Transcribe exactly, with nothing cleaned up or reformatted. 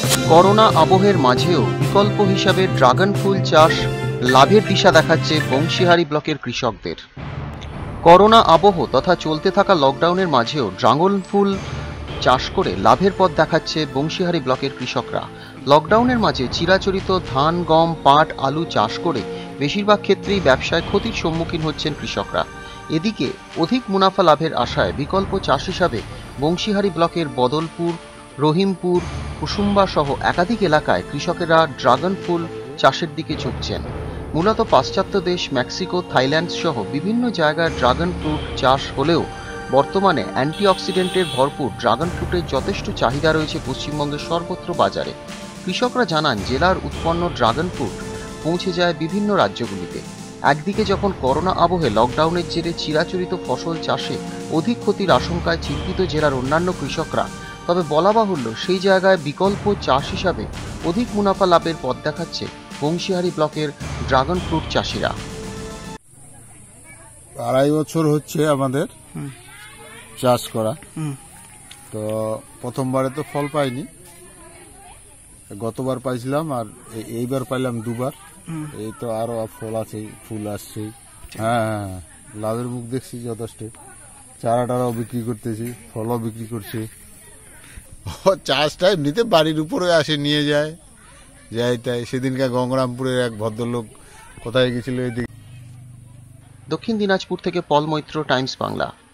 Corona আবহের মাঝেও বিকল্প হিসাবে ড্রাগন ফুল চাষ লাভের দিশা দেখাচ্ছে বংশীহারি ব্লকের কৃষকদের। করোনা আবহ তথা চলতে থাকা লকডাউনের মাঝেও ড্রাগন ফুল চাষ করে লাভের পথ দেখাচ্ছে বংশীহারি ব্লকের কৃষকরা। লকডাউনের মাঝে চিরাচরিত ধান, গম, পাট, আলু চাষ করে বেশিরভাগ ক্ষেত্রেই ব্যবসায় ক্ষতির সম্মুখীন হচ্ছেন কৃষকরা। এদিকে অধিক মুনাফা লাভের আশায় বিকল্প চাষ হিসাবে বংশীহারি ব্লকের বদলপুর, রহিমপুর, কুসুম্বা সহ একাধিক এলাকায় কৃষকেরা ড্রাগন ফুল চাষের দিকে ঝুঁকছেন। মূলত পাশ্চাত্য দেশ মেক্সিকো, থাইল্যান্ড সহ বিভিন্ন জায়গায় ড্রাগন ফ্রুট চাষ হলেও বর্তমানে অ্যান্টিঅক্সিডেন্টের ভরপুর ড্রাগন ফ্রুটের যথেষ্ট চাহিদা রয়েছে পশ্চিমবঙ্গের সর্বত্র বাজারে। কৃষকরা জানান, জেলার উৎপন্ন ড্রাগন ফ্রুট পৌঁছে যায় বিভিন্ন রাজ্যগুলিতে। একদিকে যখন করোনা আবহে লকডাউনের জেরে চিরাচরিত ফসল চাষে অধিক ক্ষতির আশঙ্কায় চিন্তিত জেলার অন্যান্য কৃষকরা, তবে বলা বাহুল্য সেই জায়গায় বিকল্প চাষ হিসাবে অধিক মুনাফা লাভের পথ দেখাচ্ছে বংশীহারি ব্লকের ড্রাগন ফ্রুট চাষিরা। আড়াই বছর হচ্ছে আমাদের চাষ করা, তো প্রথমবারে তো ফল পাইনি, গতবার পাইছিলাম আর এইবার পাইলাম দুবার। এই তো আরো ফল আছে, ফুল আসছে। হ্যাঁ হ্যাঁ, লাভের মুখ দেখছি যথেষ্ট। চারা টারাও বিক্রি করতেছি, ফলও বিক্রি করছি। চাষটা এমনিতে বাড়ির উপরে আসে, নিয়ে যায় যাই তাই। সেদিনকে গঙ্গরামপুরের এক ভদ্রলোক কোথায় গেছিল এদিকে। দক্ষিণ দিনাজপুর থেকে পল মৈত্র, টাইমস বাংলা।